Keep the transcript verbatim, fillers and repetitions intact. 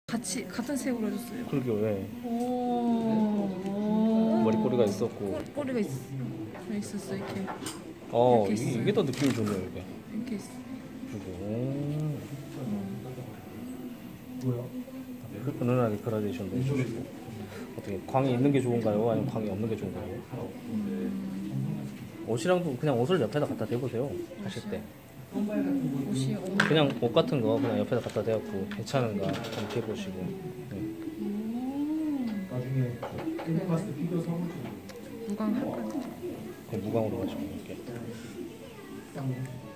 같이 같은 색으로 해줬어요. 그러게 왜 오. 머리꼬리가 있었고. 꼬리가 있, 있었어 이렇게. 어 이렇게 이게, 있어요. 이게 더 느낌이 좋네요 이게. 이렇게 있어. 그리고 은은하게 그라데이션도 해주시고. 어떻게 광이 있는 게 좋은가요? 아니면 광이 없는 게 좋은가요? 옷이랑도 그냥 옷을 옆에다 갖다 대보세요 하실 때. 옷이 없는. 그냥 옷 같은 거 그냥 옆에다 갖다 대갖고 괜찮은가 한번 해보시고. 네. 음. 무광 할까요? 그냥 무광으로 가시고 이렇게.